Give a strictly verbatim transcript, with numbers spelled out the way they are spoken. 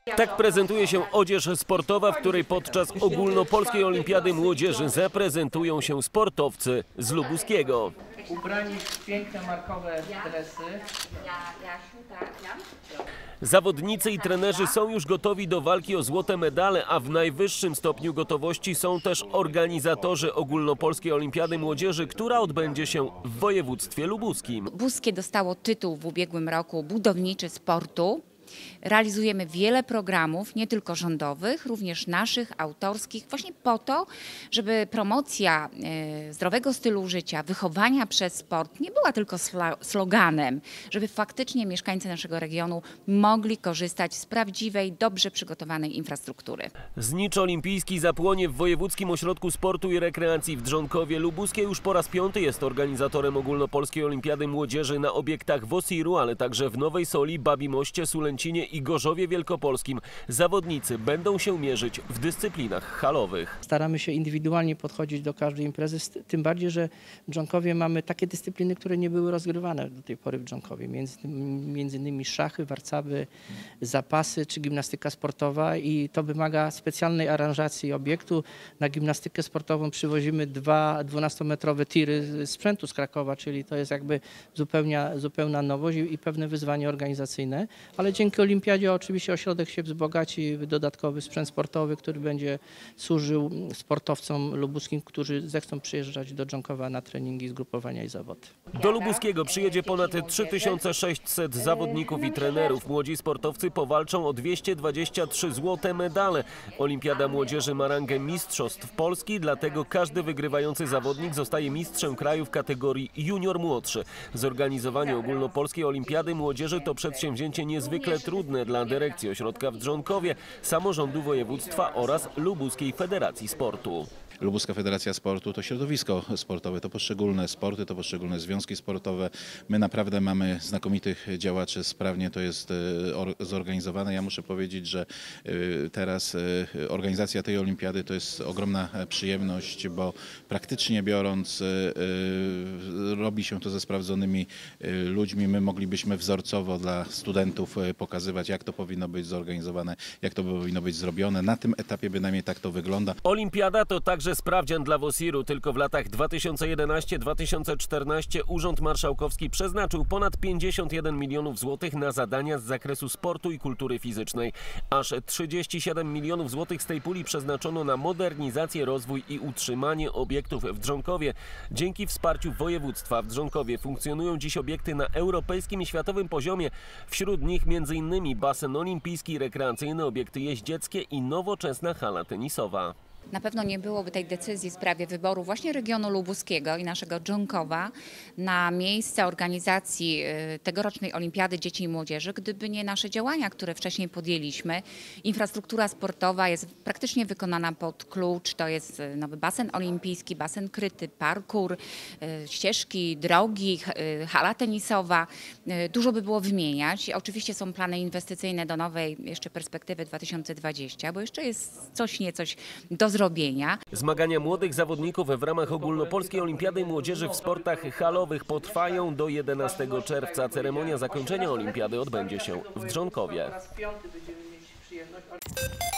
Tak prezentuje się odzież sportowa, w której podczas ogólnopolskiej olimpiady młodzieży zaprezentują się sportowcy z Lubuskiego. Ubrani w piękne markowe dresy. Zawodnicy i trenerzy są już gotowi do walki o złote medale, a w najwyższym stopniu gotowości są też organizatorzy ogólnopolskiej olimpiady młodzieży, która odbędzie się w województwie lubuskim. Buskie dostało tytuł w ubiegłym roku budowniczy sportu. Realizujemy wiele programów, nie tylko rządowych, również naszych, autorskich, właśnie po to, żeby promocja e, zdrowego stylu życia, wychowania przez sport nie była tylko sloganem, żeby faktycznie mieszkańcy naszego regionu mogli korzystać z prawdziwej, dobrze przygotowanej infrastruktury. Znicz olimpijski zapłonie w Wojewódzkim Ośrodku Sportu i Rekreacji w Drzonkowie. Lubuskie już po raz piąty jest organizatorem ogólnopolskiej olimpiady młodzieży na obiektach w Osiru, ale także w Nowej Soli, Babimoście, Sulęcinie i Gorzowie Wielkopolskim. Zawodnicy będą się mierzyć w dyscyplinach halowych. Staramy się indywidualnie podchodzić do każdej imprezy, tym bardziej, że w Drzonkowie mamy takie dyscypliny, które nie były rozgrywane do tej pory w Drzonkowie. Między, między innymi szachy, warcaby, zapasy czy gimnastyka sportowa i to wymaga specjalnej aranżacji obiektu. Na gimnastykę sportową przywozimy dwa dwunastometrowe tiry sprzętu z Krakowa, czyli to jest jakby zupełnie, zupełna nowość i pewne wyzwanie organizacyjne, ale dzięki olimpiadzie oczywiście ośrodek się wzbogaci w dodatkowy sprzęt sportowy, który będzie służył sportowcom lubuskim, którzy zechcą przyjeżdżać do Drzonkowa na treningi, zgrupowania i zawody. Do Lubuskiego przyjedzie ponad trzy tysiące sześćset zawodników i trenerów. Młodzi sportowcy powalczą o dwieście dwadzieścia trzy złote medale. Olimpiada młodzieży ma rangę mistrzostw Polski, dlatego każdy wygrywający zawodnik zostaje mistrzem kraju w kategorii junior młodszy. Zorganizowanie ogólnopolskiej olimpiady młodzieży to przedsięwzięcie niezwykle trudne dla dyrekcji ośrodka w Drzonkowie, samorządu województwa oraz Lubuskiej Federacji Sportu. Lubuska Federacja Sportu to środowisko sportowe, to poszczególne sporty, to poszczególne związki sportowe. My naprawdę mamy znakomitych działaczy, sprawnie to jest zorganizowane. Ja muszę powiedzieć, że teraz organizacja tej olimpiady to jest ogromna przyjemność, bo praktycznie biorąc robi się to ze sprawdzonymi ludźmi. My moglibyśmy wzorcowo dla studentów pokazywać, jak to powinno być zorganizowane, jak to powinno być zrobione. Na tym etapie bynajmniej tak to wygląda. Olimpiada to także sprawdzian dla Osiru. Tylko w latach dwa tysiące jedenastym do dwa tysiące czternastego Urząd Marszałkowski przeznaczył ponad pięćdziesiąt jeden milionów złotych na zadania z zakresu sportu i kultury fizycznej. Aż trzydzieści siedem milionów złotych z tej puli przeznaczono na modernizację, rozwój i utrzymanie obiektów w Drzonkowie. Dzięki wsparciu województwa w Drzonkowie funkcjonują dziś obiekty na europejskim i światowym poziomie. Wśród nich między innymi basen olimpijski i rekreacyjny, obiekty jeździeckie i nowoczesna hala tenisowa. Na pewno nie byłoby tej decyzji w sprawie wyboru właśnie regionu lubuskiego i naszego Drzonkowa na miejsce organizacji tegorocznej Olimpiady Dzieci i Młodzieży, gdyby nie nasze działania, które wcześniej podjęliśmy. Infrastruktura sportowa jest praktycznie wykonana pod klucz. To jest nowy basen olimpijski, basen kryty, parkour, ścieżki, drogi, hala tenisowa. Dużo by było wymieniać. Oczywiście są plany inwestycyjne do nowej jeszcze perspektywy dwa tysiące dwudziestej, bo jeszcze jest coś niecoś do zrobienia. Zmagania młodych zawodników w ramach ogólnopolskiej olimpiady młodzieży w sportach halowych potrwają do jedenastego czerwca. Ceremonia zakończenia olimpiady odbędzie się w Drzonkowie.